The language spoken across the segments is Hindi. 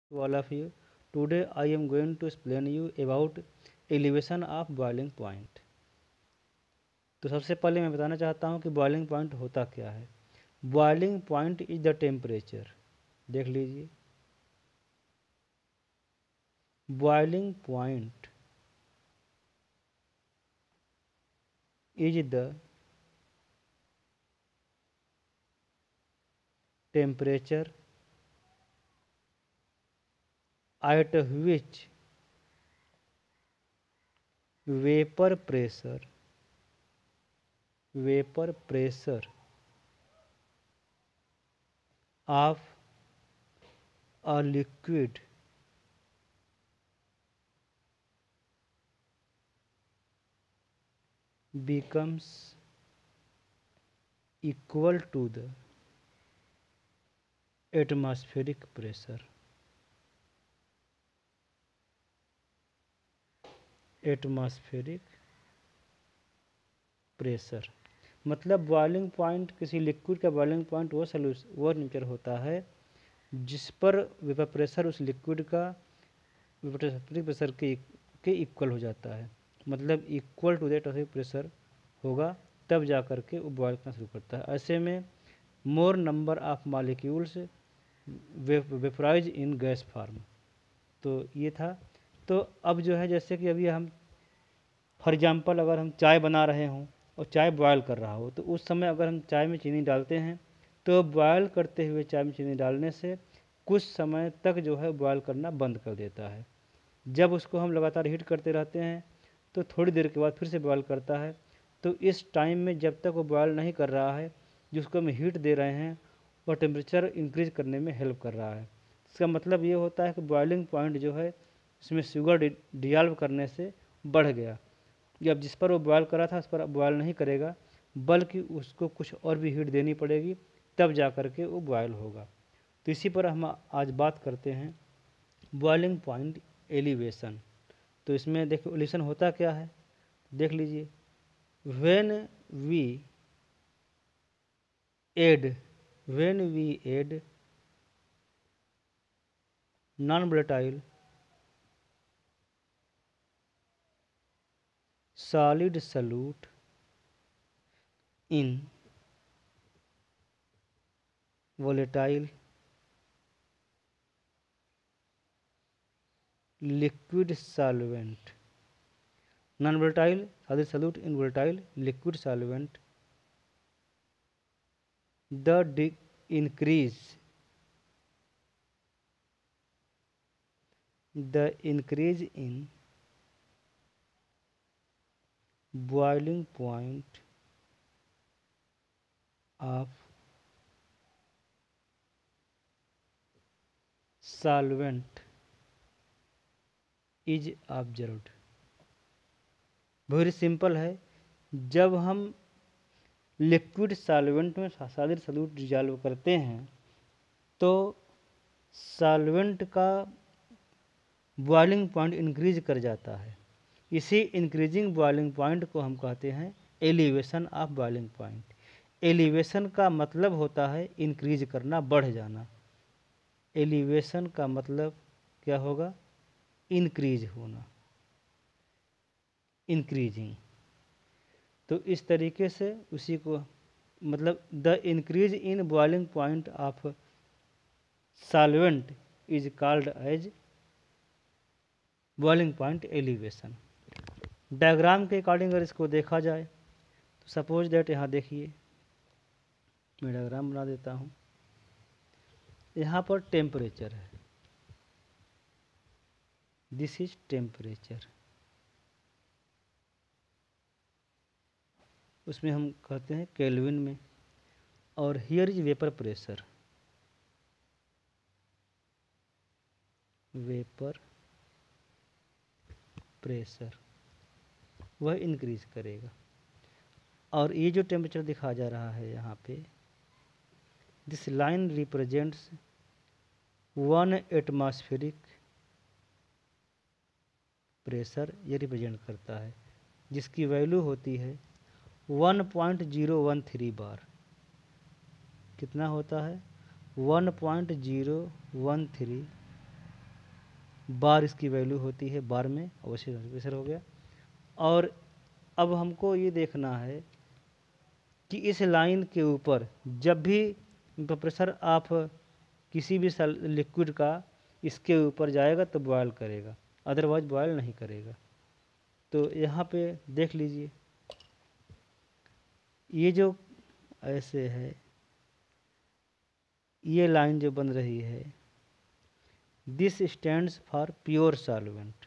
To all of you. Today I am going to explain you about elevation of boiling point. तो सबसे पहले मैं बताना चाहता हूँ कि बॉइलिंग पॉइंट होता क्या है। Boiling point is the temperature, देख लीजिए, boiling point is the temperature at which vapor pressure of a liquid becomes equal to the atmospheric pressure. Atmospheric pressure मतलब बॉइलिंग पॉइंट, किसी लिक्विड का बॉइलिंग पॉइंट वो टेम्परेचर होता है जिस पर वेपर प्रेशर उस लिक्विड का एटमॉस्फेरिक प्रेशर के इक्वल हो जाता है। मतलब equal to the atmospheric pressure होगा तब जा कर के वो बॉयल करना शुरू करता है। ऐसे में more number of molecules vaporise in gas form. तो ये था। तो अब जो है, जैसे कि अभी हम फॉर एग्जांपल अगर हम चाय बना रहे हों और चाय बॉयल कर रहा हो, तो उस समय अगर हम चाय में चीनी डालते हैं तो बॉयल करते हुए चाय में चीनी डालने से कुछ समय तक जो है बॉयल करना बंद कर देता है। जब उसको हम लगातार हीट करते रहते हैं तो थोड़ी देर के बाद फिर से बॉयल करता है। तो इस टाइम में जब तक वो बॉयल नहीं कर रहा है, जिसको हम हीट दे रहे हैं, वह टेम्परेचर इंक्रीज करने में हेल्प कर रहा है। इसका मतलब ये होता है कि बॉइलिंग पॉइंट जो है इसमें शुगर डिजॉल्व करने से बढ़ गया। जब जिस पर वो बॉयल करा था उस पर बॉयल नहीं करेगा, बल्कि उसको कुछ और भी हीट देनी पड़ेगी, तब जा कर के वो बॉयल होगा। तो इसी पर हम आज बात करते हैं, बॉइलिंग पॉइंट एलिवेशन। तो इसमें देखिए एलिवेशन होता क्या है, देख लीजिए। When we add non volatile solid solute in volatile liquid solvent, non-volatile solid solute in volatile liquid solvent, the increase in boiling point of solvent is observed। Very simple है। जब हम लिक्विड सॉल्वेंट में सॉलिड सॉल्यूट डिजॉल्व करते हैं तो सॉल्वेंट का बॉइलिंग पॉइंट इंक्रीज कर जाता है। इसी इंक्रीजिंग बॉइलिंग पॉइंट को हम कहते हैं elevation of boiling point. Elevation का मतलब होता है इंक्रीज करना, बढ़ जाना। एलिवेशन का मतलब क्या होगा, इंक्रीज होना, इंक्रीजिंग। तो इस तरीके से उसी को मतलब the increase in boiling point of solvent is called as boiling point elevation. Diagram के अकॉर्डिंग अगर इसको देखा जाए तो सपोज दैट यहाँ देखिए, मैं डायग्राम बना देता हूँ। यहाँ पर टेम्परेचर है, दिस इज टेम्परेचर। उसमें हम कहते हैं केल्विन में। और here is vapour pressure, vapour pressure वह इंक्रीज करेगा। और ये जो टेम्परेचर दिखा जा रहा है यहाँ पे, this line represents 1 atmospheric pressure, ये रिप्रेजेंट करता है, जिसकी वैल्यू होती है 1.013 बार। कितना होता है, 1.013 बार इसकी वैल्यू होती है, बार में अवश्य प्रेशर हो गया। और अब हमको ये देखना है कि इस लाइन के ऊपर जब भी प्रेशर आप किसी भी लिक्विड का इसके ऊपर जाएगा तो बॉयल करेगा, अदरवाइज बॉयल नहीं करेगा। तो यहाँ पे देख लीजिए, ये जो ऐसे है, ये लाइन जो बन रही है, this stands for pure solvent,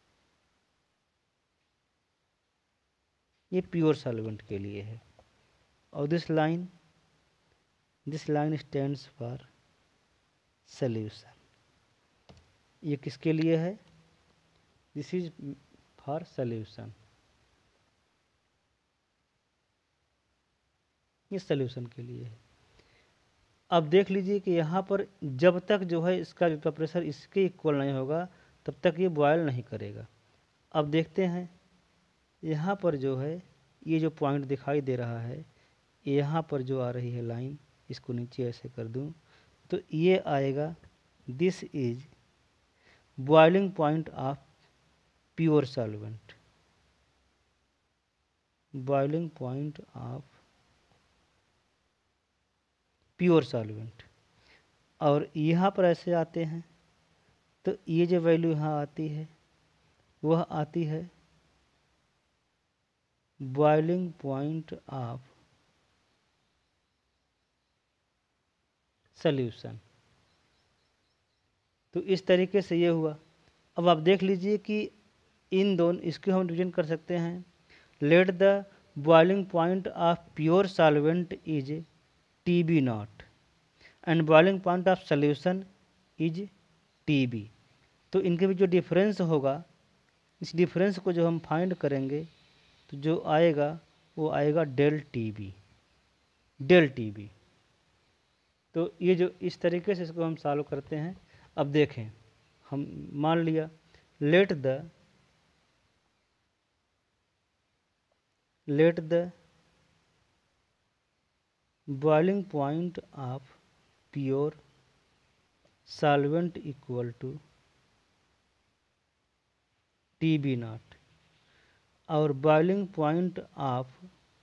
ये प्योर सॉल्वेंट के लिए है। और this line stands for solution, ये किसके लिए है? दिस इज फॉर सॉल्यूशन, ये सॉल्यूशन के लिए है। अब देख लीजिए कि यहाँ पर जब तक जो है इसका वेपर प्रेशर इसके इक्वल नहीं होगा तब तक ये बॉयल नहीं करेगा। अब देखते हैं यहाँ पर जो है ये जो पॉइंट दिखाई दे रहा है, यहाँ पर जो आ रही है लाइन, इसको नीचे ऐसे कर दूँ तो ये आएगा, this is boiling point of pure solvent, boiling point of pure solvent. और यहाँ पर ऐसे आते हैं तो ये जो वैल्यू यहाँ आती है वह आती है बॉइलिंग पॉइंट ऑफ सॉल्यूशन। तो इस तरीके से ये हुआ। अब आप देख लीजिए कि इन दोनों, इसको हम डिवीजन कर सकते हैं, let the boiling point of pure solvent is TB naught and boiling point of solution is TB। तो इनके बीच जो डिफरेंस होगा, इस डिफरेंस को जो हम फाइंड करेंगे तो जो आएगा वो आएगा डेल TB। तो ये जो इस तरीके से इसको हम सॉल्व करते हैं। अब देखें, हम मान लिया let the boiling point of pure solvent equal to TB naught और boiling point of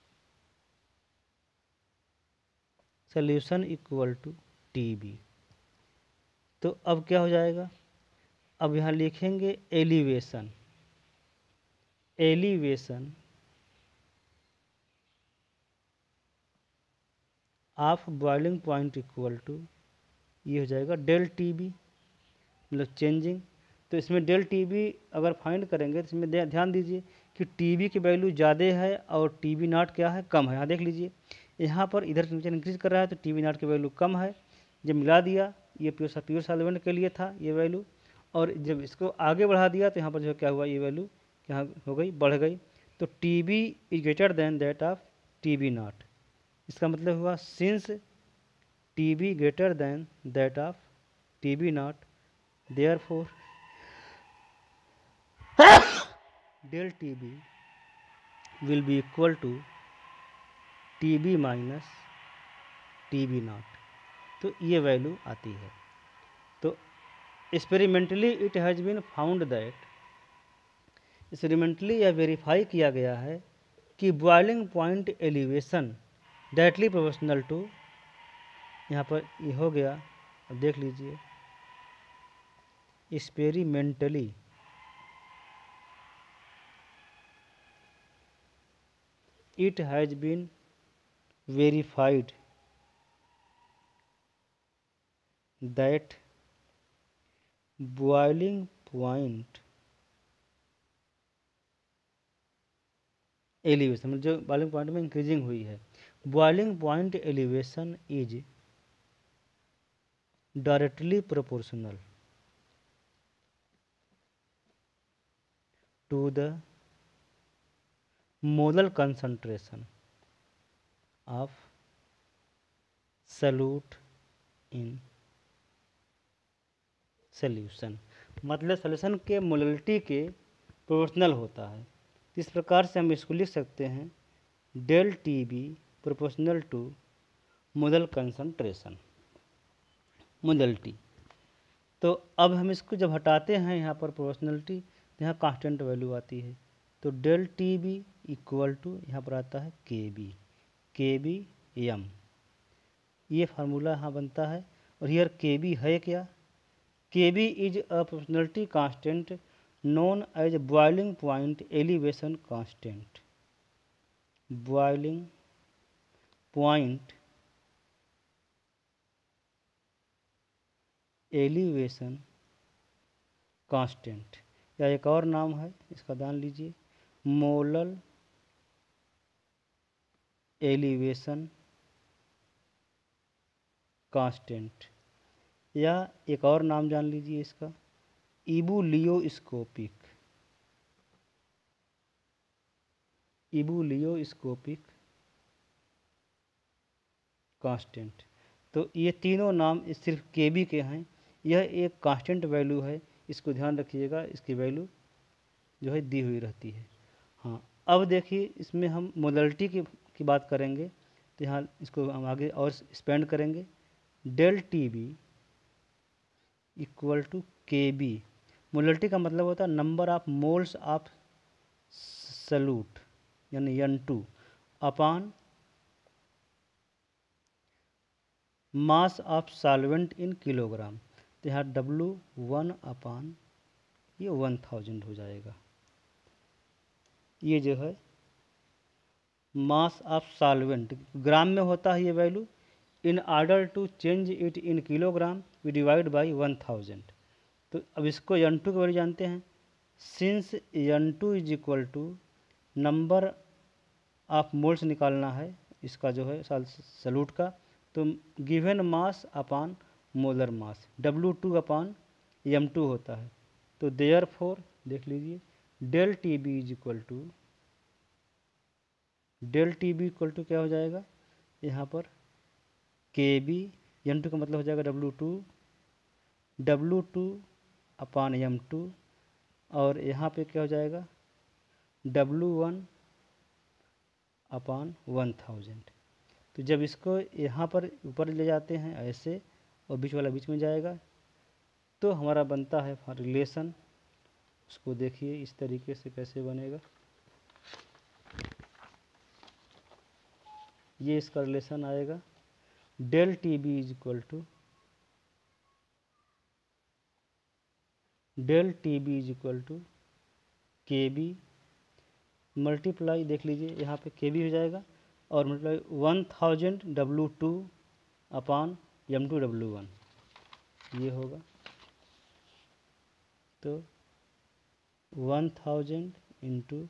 solution equal to TB। तो अब क्या हो जाएगा, अब यहाँ लिखेंगे elevation of boiling point equal to, ये हो जाएगा डेल TB, मतलब चेंजिंग। तो इसमें डेल TB अगर फाइंड करेंगे तो इसमें ध्यान दीजिए कि TB की वैल्यू ज़्यादा है और TB नॉट क्या है, कम है। यहाँ देख लीजिए, यहाँ पर इधर टेम्परेचर इंक्रीज कर रहा है तो TB नॉट की वैल्यू कम है। जब मिला दिया, ये प्योर सॉल्वेंट के लिए था ये वैल्यू, और जब इसको आगे बढ़ा दिया तो यहाँ पर जो क्या हुआ, ये वैल्यू यहाँ हो गई, बढ़ गई। तो TB is greater than that of TB naught. इसका मतलब हुआ since TB greater than that of TB naught, therefore del TB will be equal to TB minus TB naught. तो ये वैल्यू आती है। तो experimentally it has been found that, experimentally यह वेरीफाई किया गया है कि boiling point elevation directly proportional to, यहाँ पर ये हो गया, अब देख लीजिए, experimentally it has been verified that boiling point elevation, मतलब जो बॉइलिंग पॉइंट में इंक्रीजिंग हुई है, boiling point elevation is directly proportional to the molar concentration of solute in solution, मतलब सॉल्यूशन के मोलरिटी के प्रोपोर्शनल होता है। इस प्रकार से हम इसको लिख सकते हैं, del TB proportional to molar concentration, molarity. तो अब हम इसको जब हटाते हैं यहाँ पर प्रोपोर्शनलिटी, तो यहाँ कांस्टेंट वैल्यू आती है। तो del T B equal to यहाँ पर आता है के बी एम, ये फार्मूला यहाँ बनता है। और हियर के बी है क्या? K B is a proportionality constant known as boiling point elevation constant. Boiling point elevation constant, या एक और नाम है इसका, जान लीजिए, मोलर एलिवेशन कांस्टेंट, या एक और नाम जान लीजिए इसका, इबुलियोस्कोपिक कांस्टेंट। तो ये तीनों नाम सिर्फ के बी के हैं। यह एक कांस्टेंट वैल्यू है, इसको ध्यान रखिएगा, इसकी वैल्यू जो है दी हुई रहती है। हाँ, अब देखिए इसमें हम मोलरिटी की बात करेंगे, तो यहाँ इसको हम आगे और एक्सपेंड करेंगे। Del T B equal to K B, molarity का मतलब होता है number of moles of solute यानी N2 upon mass of solvent in kilogram. तो यहाँ W1 अपॉन ये 1000 हो जाएगा। ये जो है मास ऑफ सॉल्वेंट ग्राम में होता है ये value. In order to change it in kilogram we divide by 1000। तो अब इसको N2 की वैल्यू जानते हैं। Since N2 is equal to number of moles निकालना है इसका जो है सल्यूट का, तो given mass upon molar mass W2 upon M2 होता है। तो देयरफॉर देख लीजिए del T B is equal to क्या हो जाएगा यहाँ पर, के बी M2 का मतलब हो जाएगा W2 अपॉन M2, और यहाँ पे क्या हो जाएगा W1 अपॉन 1000। तो जब इसको यहाँ पर ऊपर ले जाते हैं ऐसे और बीच वाला बीच में जाएगा, तो हमारा बनता है रिलेशन। उसको देखिए इस तरीके से कैसे बनेगा, ये इसका रिलेशन आएगा। Del T B is equal to K B multiply, देख लीजिए यहाँ पे के बी हो जाएगा, और multiply 1000 W2 upon M2 W1 ये होगा। तो 1000 into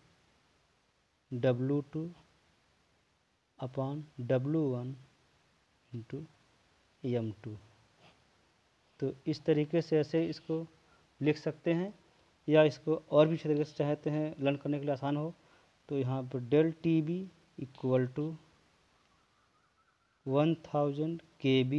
W2 upon W1 into M2। तो इस तरीके से ऐसे इसको लिख सकते हैं, या इसको और भी अच्छे तरीके से चाहते हैं लर्न करने के लिए आसान हो, तो यहाँ पर del T B equal to 1000 K B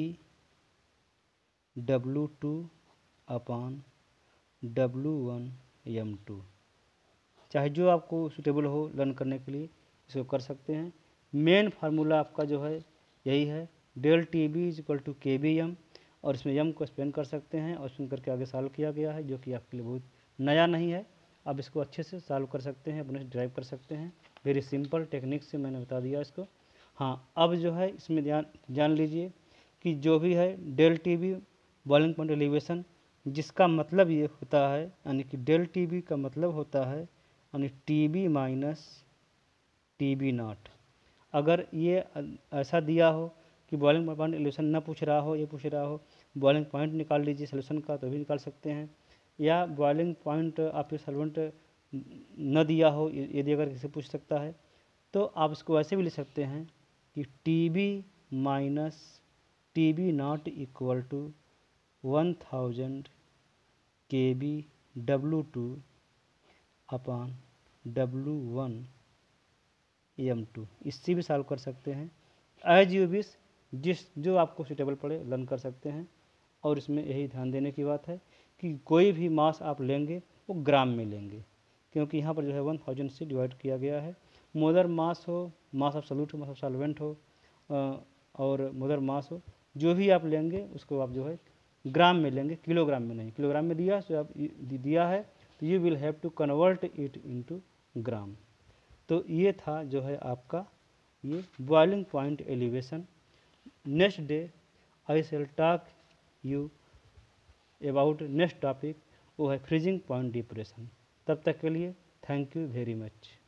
W2 upon W1 M2। चाहे जो आपको सूटेबल हो लर्न करने के लिए इसको कर सकते हैं। मेन फार्मूला आपका जो है यही है, del T B is equal to K B M, और इसमें एम को एक्सपेंड कर सकते हैं और एक्सपेंड करके आगे सॉल्व किया गया है, जो कि आपके लिए बहुत नया नहीं है। आप इसको अच्छे से सॉल्व कर सकते हैं, अपने ड्राइव कर सकते हैं। वेरी सिंपल टेक्निक से मैंने बता दिया इसको। हाँ, अब जो है इसमें जान लीजिए कि जो भी है del T B boiling point elevation, जिसका मतलब ये होता है, यानी कि डेल टी बी का मतलब होता है यानी T B minus T B naught. अगर ये ऐसा दिया हो कि बॉइलिंग पॉइंट एलिवेशन ना पूछ रहा हो, ये पूछ रहा हो बॉइलिंग पॉइंट निकाल लीजिए सोल्यूशन का, तो भी निकाल सकते हैं। या बॉइलिंग पॉइंट आपके सॉल्वेंट न दिया हो, यदि अगर किसी पूछ सकता है, तो आप इसको ऐसे भी लिख सकते हैं कि T B minus T B naught equal to 1000 K B W2 upon W1 M2। इससे भी सॉल्व कर सकते हैं। एज यू विश, जो आपको सूटेबल पड़े लर्न कर सकते हैं। और इसमें यही ध्यान देने की बात है कि कोई भी मास आप लेंगे वो ग्राम में लेंगे, क्योंकि यहाँ पर जो है 1000 से डिवाइड किया गया है। मोलर मास हो, मास ऑफ सॉल्यूट हो, मास ऑफ सॉल्वेंट हो, और मोलर मास हो, जो भी आप लेंगे उसको आप जो है ग्राम में लेंगे, किलोग्राम में नहीं। किलोग्राम में दिया तो आप दिया है तो you will have to convert it into gram. तो ये था जो है आपका ये boiling point elevation. Next day I shall talk you about next topic, वो है फ्रीजिंग पॉइंट डिप्रेशन। तब तक के लिए थैंक यू वेरी मच।